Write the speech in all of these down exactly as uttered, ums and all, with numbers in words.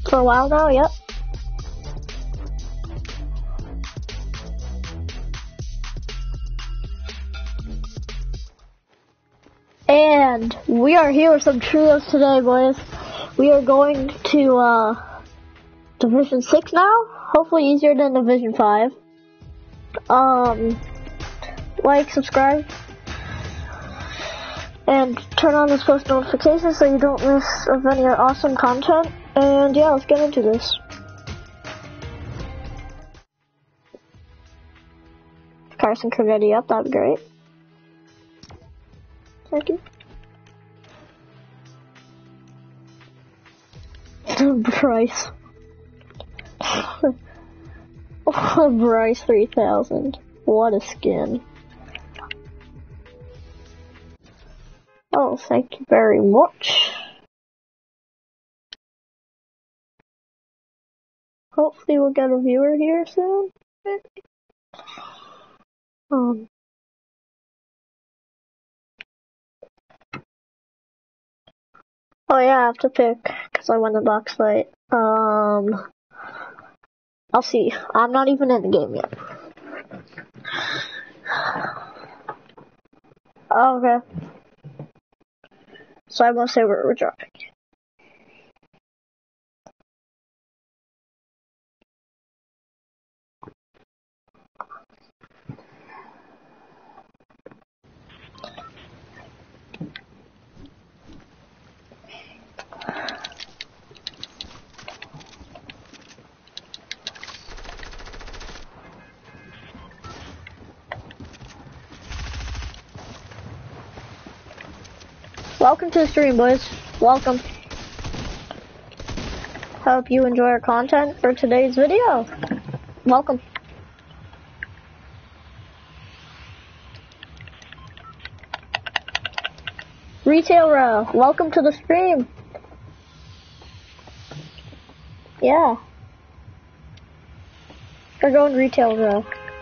For a while now, yep. And we are here with some trios today, boys. We are going to uh, Division six now. Hopefully easier than Division five. Um, like, subscribe, and turn on those post notifications so you don't miss of any awesome content. And yeah, let's get into this. If Carson could ready up, that'd be great. Thank you. Bryce. Oh, Bryce three thousand. What a skin. Oh, thank you very much. Hopefully we'll get a viewer here soon. Um. Oh yeah, I have to pick, because I won the box fight. Um, I'll see. I'm not even in the game yet. Oh, okay. So I won't say where we're dropping. Welcome to the stream, boys. Welcome. Hope you enjoy our content for today's video. Welcome. Retail row, welcome to the stream. Yeah. We're going retail row.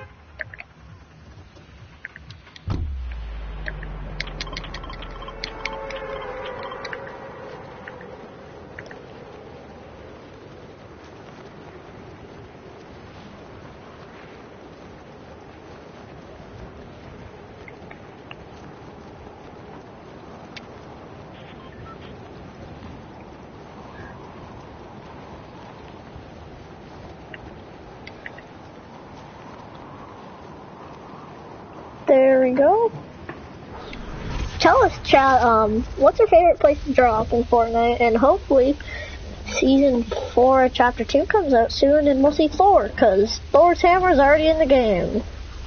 There we go. Tell us, chat, um, what's your favorite place to drop in Fortnite, and hopefully Season four, Chapter two comes out soon, and we'll see Thor, because Thor's hammer is already in the game.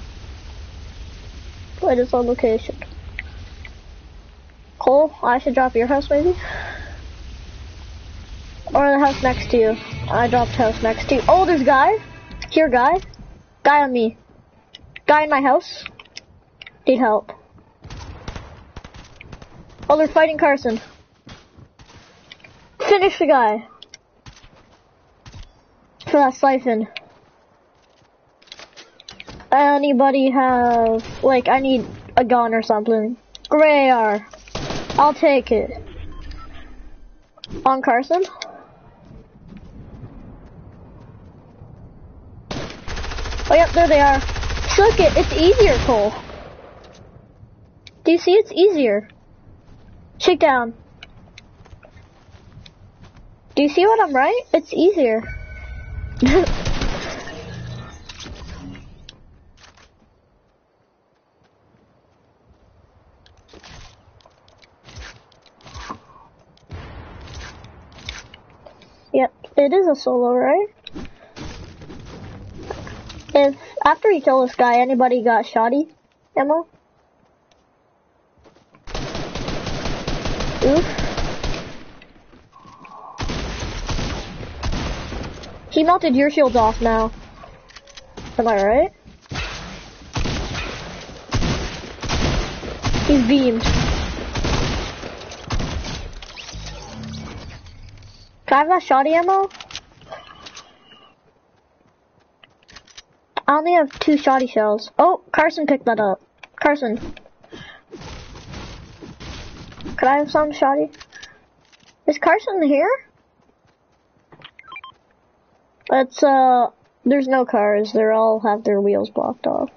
But it's on location. Cole, I should drop your house, maybe? Or the house next to you. I dropped house next to you. Oh, there's guy. Here, guy. Guy on me. Guy in my house. Need help. Oh, they're fighting Carson. Finish the guy. For that siphon. Anybody have, like, I need a gun or something. Gray R. I'll take it. On Carson. Oh, yep, there they are. Suck it, it's easier, Cole. Do you see? It's easier. Shake down. Do you see what I'm right? It's easier. Yep, it is a solo, right? If after you kill this guy, anybody got shoddy ammo? Oof. He melted your shields off now. Am I right? He's beamed. Can I have that shoddy ammo? I only have two shoddy shells. Oh, Carson picked that up. Carson. Could I have some shoddy? Is Carson here? It's, uh, there's no cars. They all have their wheels blocked off.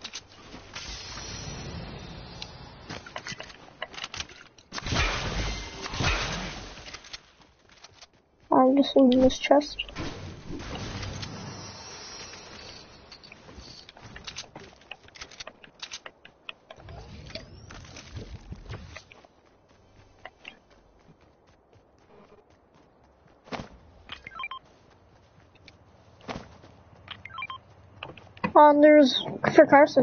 I'm just looting this chest. Um, there's for Carson.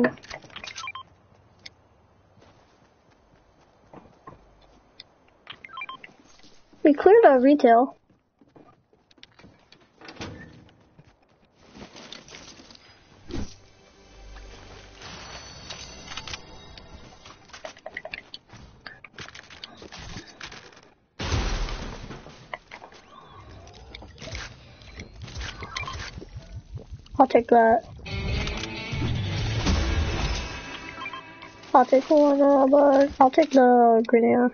We cleared our retail. I'll take that. I'll take one, uh, but I'll take the grenade.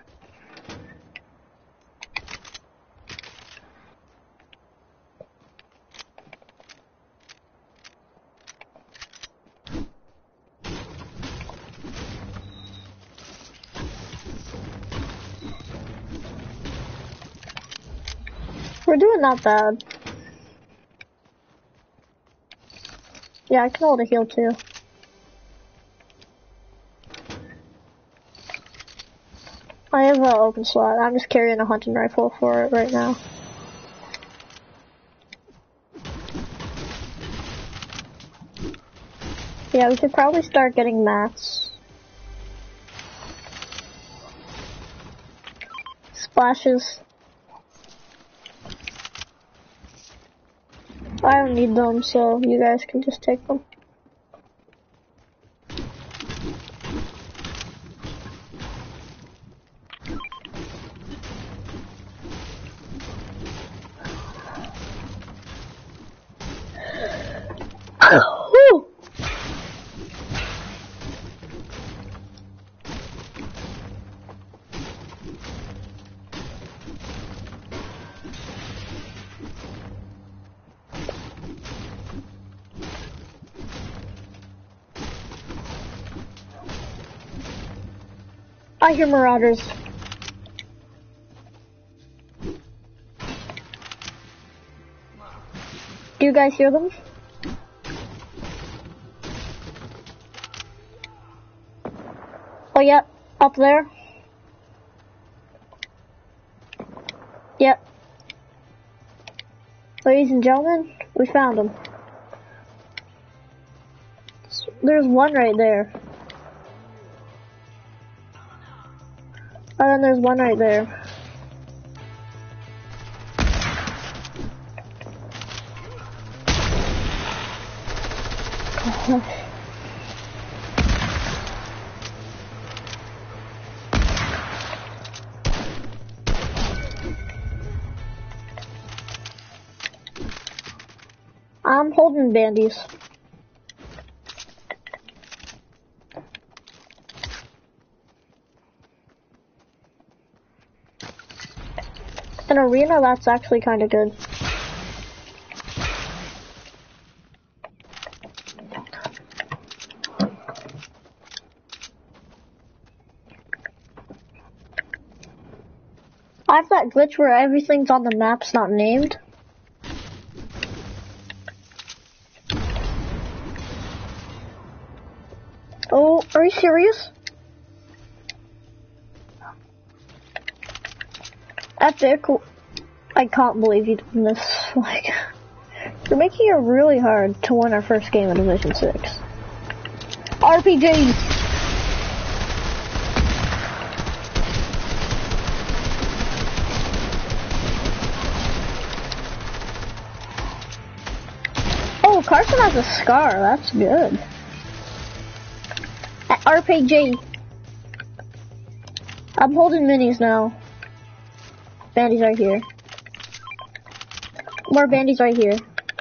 We're doing not bad. Yeah, I can hold a heal too. I have an open slot. I'm just carrying a hunting rifle for it right now. Yeah, we should probably start getting mats. Splashes. I don't need them, so you guys can just take them. Woo! I hear marauders. Do you guys hear them? Oh, yep, up there. Yep. Ladies and gentlemen, we found them. There's one right there. And then there's one right there. Gosh. I'm holding bandies. An arena, that's actually kind of good. I have that glitch where everything's on the map's not named. Oh, are you serious? Epic. I can't believe you did this. Like, you're making it really hard to win our first game in Division six. R P G! Oh, Carson has a scar. That's good. R P G. I'm holding minis now. Bandies right here. More bandies right here.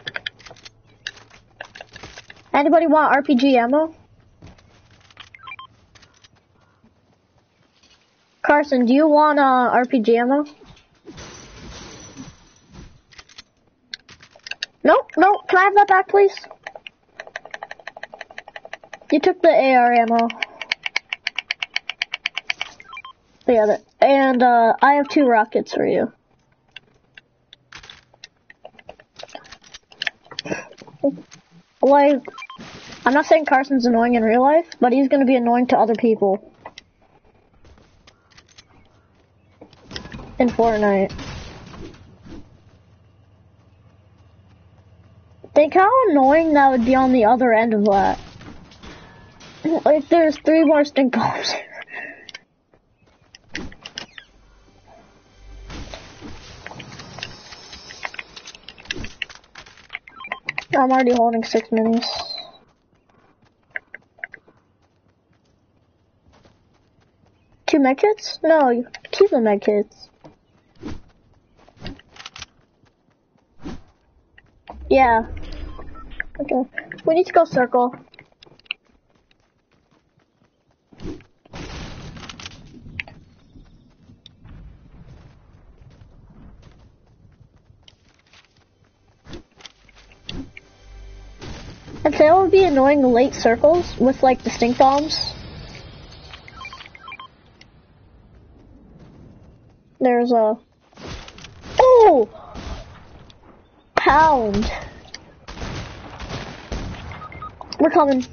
Anybody want R P G ammo? Carson, do you want uh, R P G ammo? Nope, nope. Can I have that back, please? You took the A R ammo. The other. And, uh, I have two rockets for you. Like, I'm not saying Carson's annoying in real life, but he's gonna be annoying to other people. In Fortnite. Think how annoying that would be on the other end of that. Like, there's three more stink bombs. I'm already holding six minis. Two medkits? No, keep the medkits. Yeah. Okay. We need to go circle. I'd say it would be annoying the late circles with like the stink bombs. There's a oh pound. We're coming.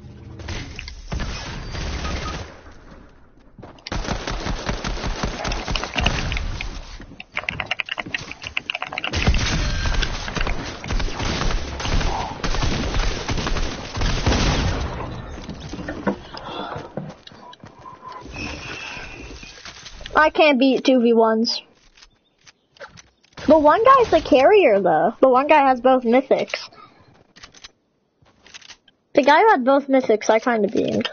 I can't beat two v ones. The one guy's the carrier though. The one guy has both mythics. The guy who had both mythics I kinda beamed.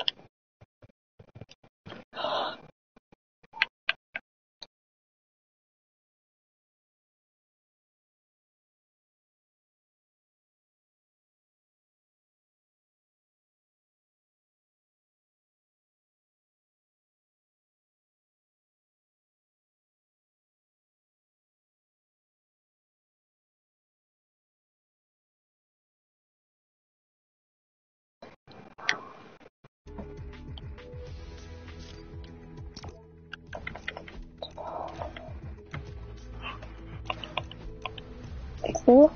Cool.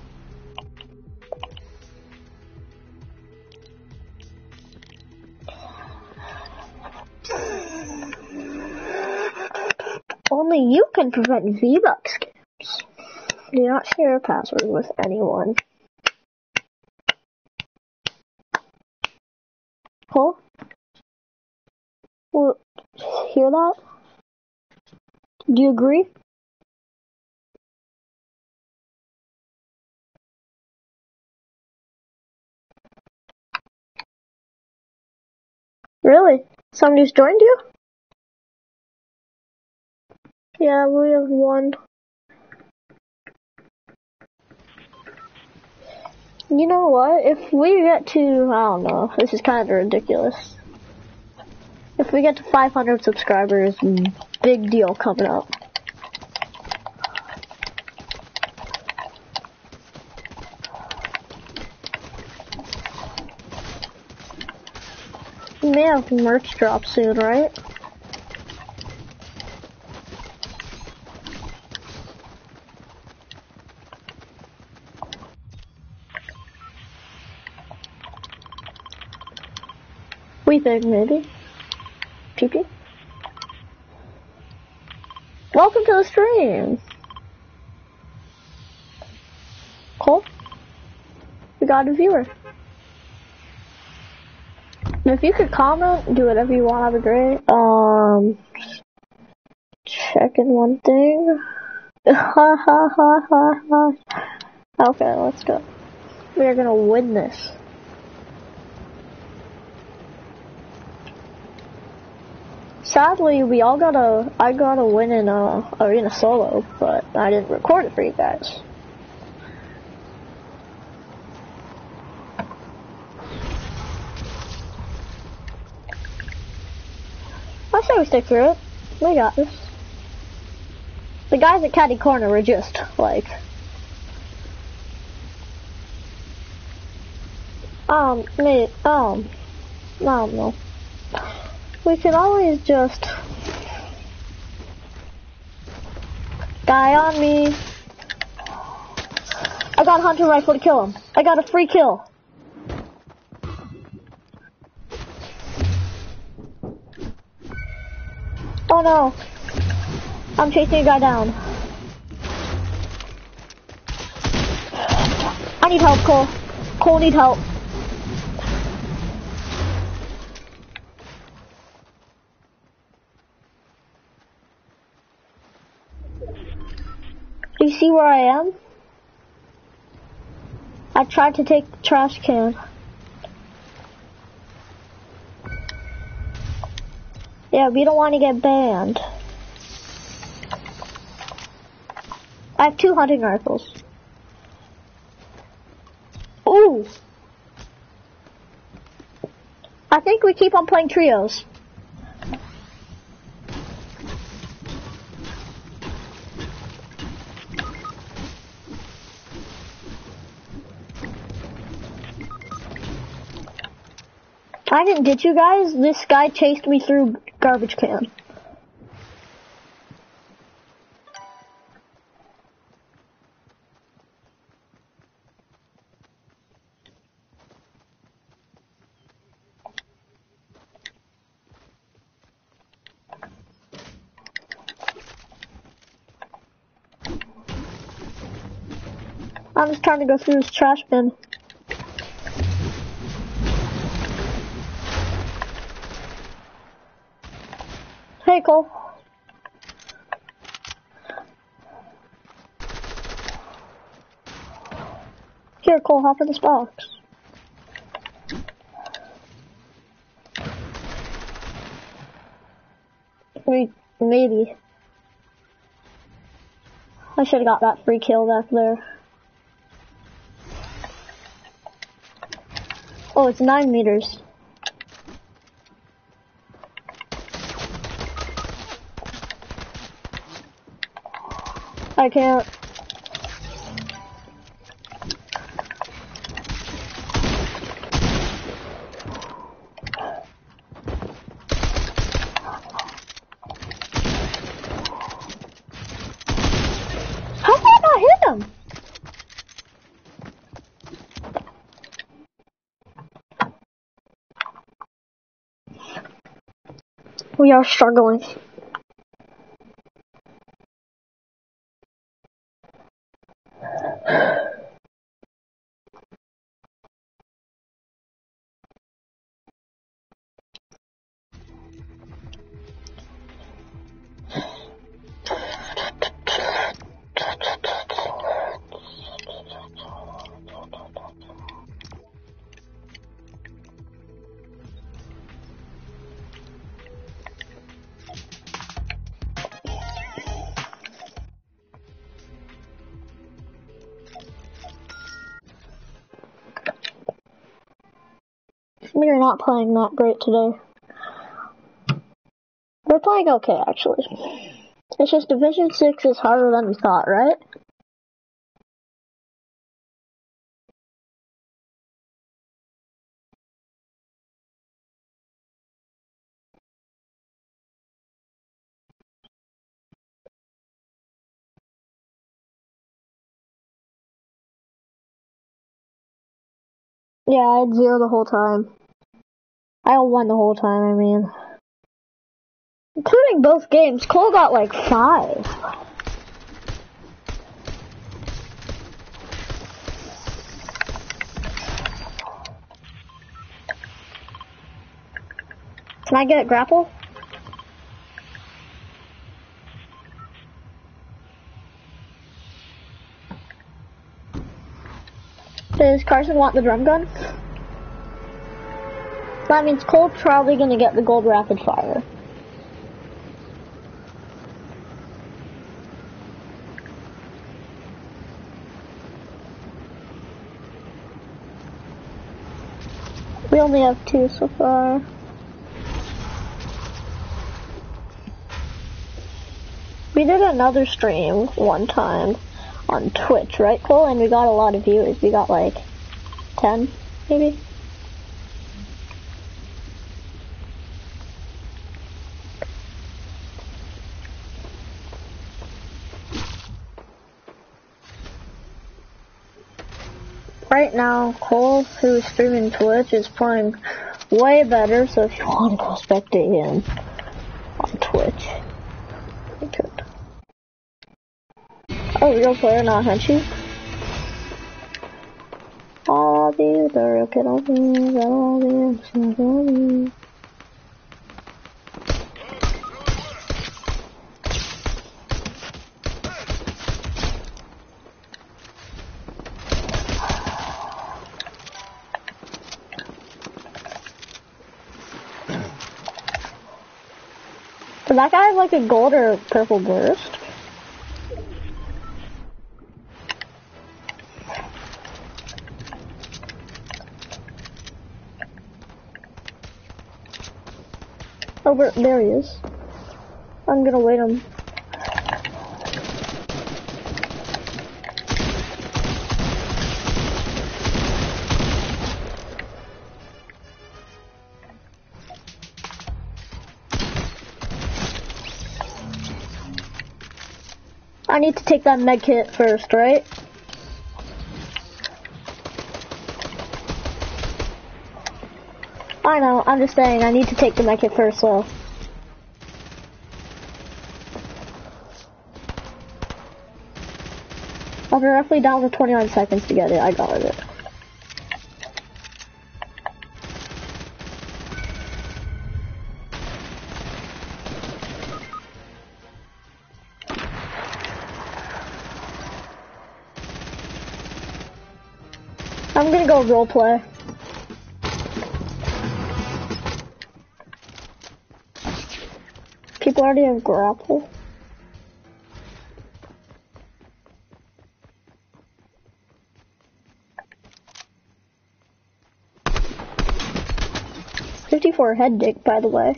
Only you can prevent V-Bucks scams. Do not share a password with anyone. Huh? Well, hear that? Do you agree? Really? Somebody's joined you? Yeah, we have one. You know what? If we get to, I don't know, this is kind of ridiculous. If we get to five hundred subscribers, big deal coming up. We may have merch drop soon, right? We think maybe. P P. Welcome to the stream. Cool. We got a viewer. And if you could comment, do whatever you want, that'd be great. Um, checking one thing. Ha ha ha ha ha. Okay, let's go. We are gonna win this. Sadly, we all got a, I got a win in uh, Arena Solo, but I didn't record it for you guys. I say we stick through it. We got this. The guys at Caddy Corner were just, like, Um, mate, um, I don't know. We can always just... Die on me. I got a hunter rifle to kill him. I got a free kill. Oh no. I'm chasing a guy down. I need help, Cole. Cole need help. Do you see where I am? I tried to take the trash can. Yeah, we don't want to get banned. I have two hunting rifles. Ooh! I think we keep on playing trios. I didn't get you guys. This guy chased me through garbage can. I'm just trying to go through this trash bin. Hey, Cole. Here, Cole, hop in this box. Wait, maybe. I should have got that free kill back there. Oh, it's nine meters. I can't. How did I not hit him? We are struggling. We are not playing that great today. We're playing okay, actually. It's just Division six is harder than we thought, right? Yeah, I had zero the whole time. I won the whole time, I mean. Including both games, Cole got like five. Can I get grapple? Does Carson want the drum gun? That means Cole's probably gonna get the gold rapid fire. We only have two so far. We did another stream one time on Twitch, right, Cole? And we got a lot of viewers. We got like ten, maybe? right now, Cole, who's streaming Twitch, is playing way better, so if you want to go spectate him on Twitch, you could. Oh, real player, not Hunchy. All these are okay, all these are all these. Does that guy have like a gold or purple burst? Oh, where, there he is. I'm gonna wait him. I need to take that med kit first, right? I know, I'm just saying I need to take the med kit first, so. I'll be roughly down to twenty-nine seconds to get it, I got it. I'm gonna go roleplay. People already have grapple. fifty-four head dick, by the way.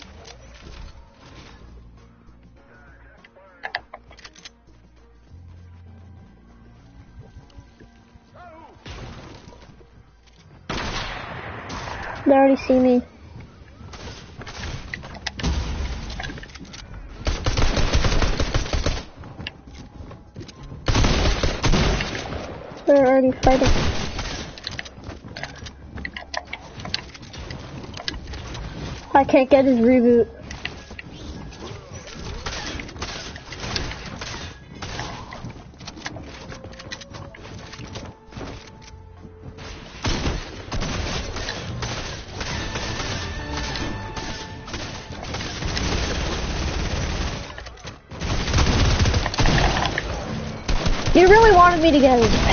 They already see me. They're already fighting. I can't get his reboot. You really wanted me to get it.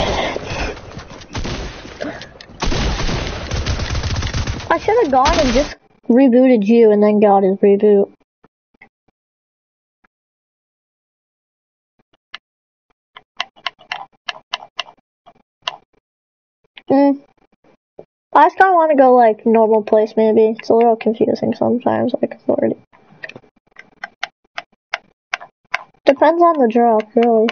I should have gone and just rebooted you and then got his reboot. Mm. I just kinda wanna go like normal place maybe. It's a little confusing sometimes, like authority. Depends on the drop, really.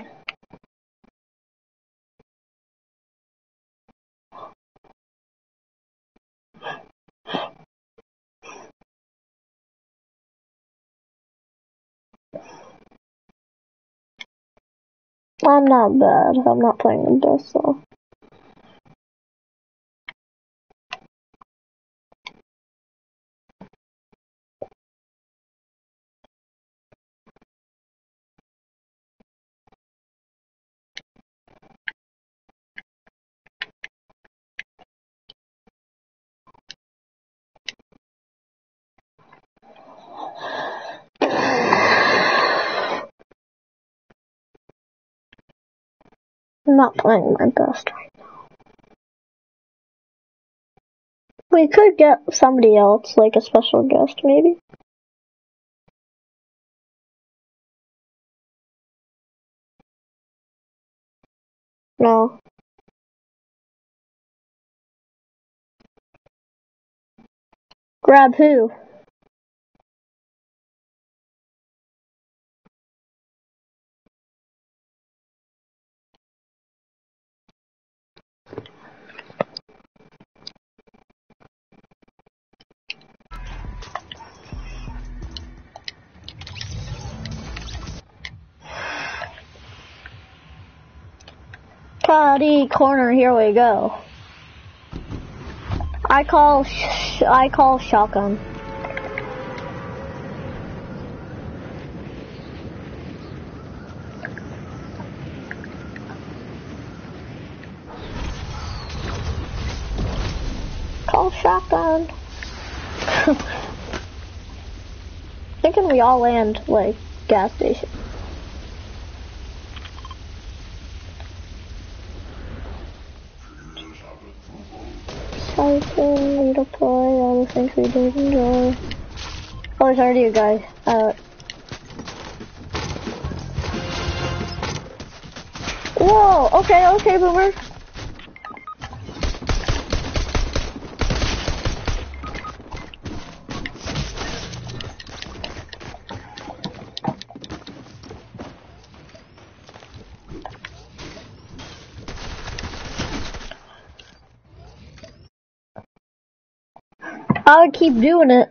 I'm not bad. I'm not playing the best though. I'm not playing my best right now. We could get somebody else, like a special guest maybe. No. Grab who? Cloudy corner, here we go. I call sh I call shotgun. Call shotgun. Thinking we all land like gas station. Cycling, redeploy, all the things we did enjoy. Oh, there's already a guy out. Whoa, okay, okay, Boomer. I would keep doing it.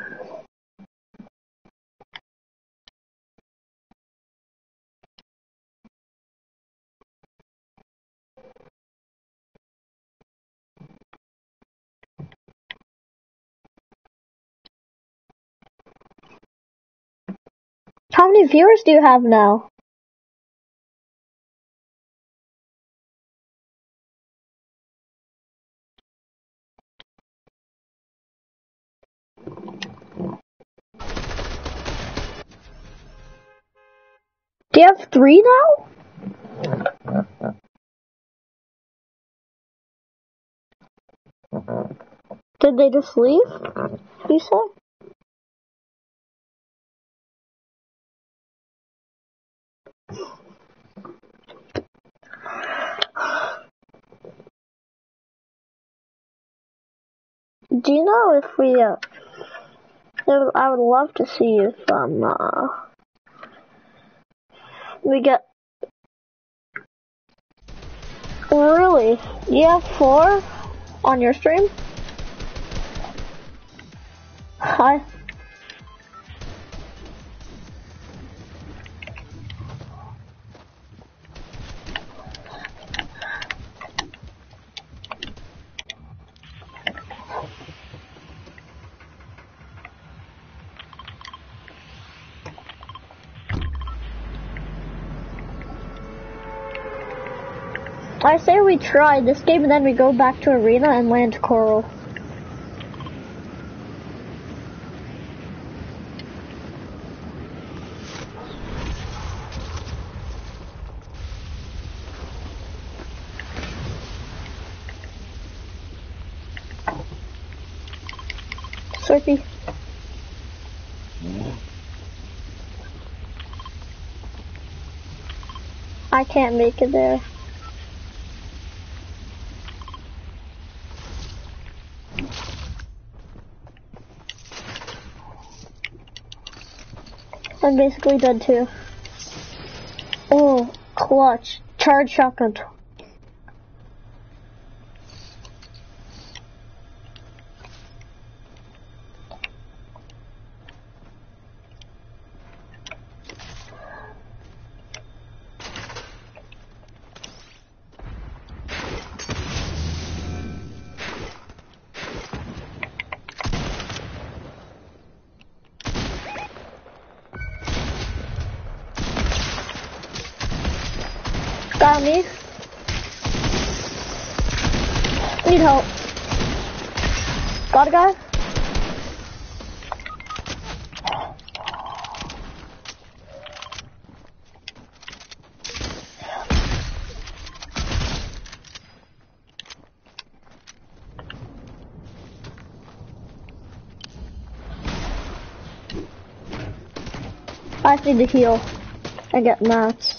How many viewers do you have now? Do you have three now? Did they just leave? You said? Do you know if we, uh, I would love to see if, um, uh, we get, really? You have four on your stream? Hi. I say we try this game and then we go back to arena and land coral. Slurpee. I can't make it there. I'm basically dead too. Oh, clutch. Charge shotgun. Got me. Need help. Got a guy? I need to heal and get mats.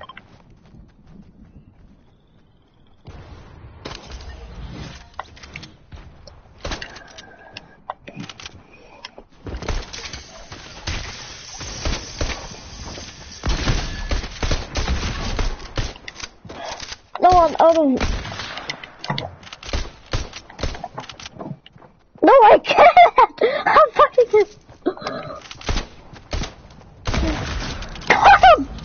No, I'm out of... No, I can't! I'm fucking just... Come!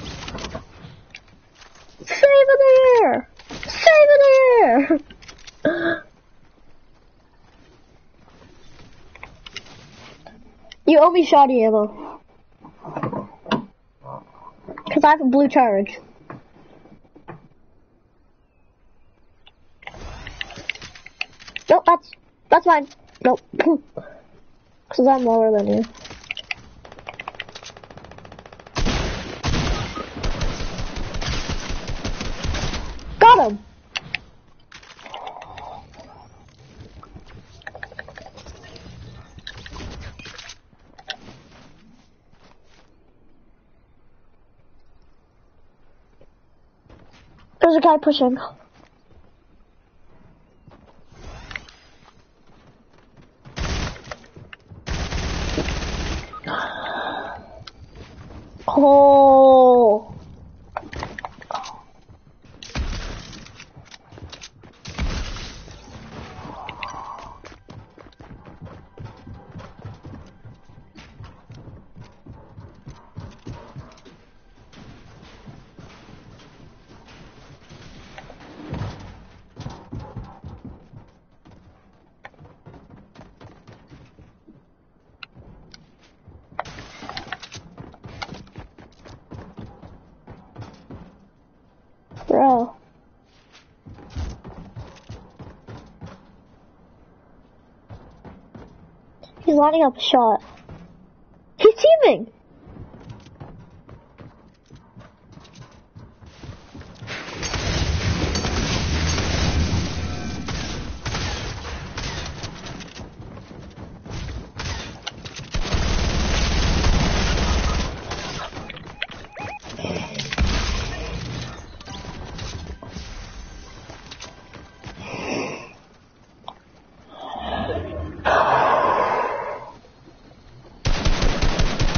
Save in the air! Save in the air! You owe me shoddy ammo. Cause I have a blue charge. Nope, that's, that's mine. Nope. Cause I'm lower than you. Got him! There's a guy pushing. Oh. Bro. He's lining up a shot. He's teaming!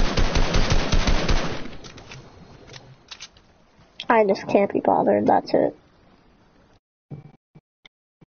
I just can't be bothered, that's it.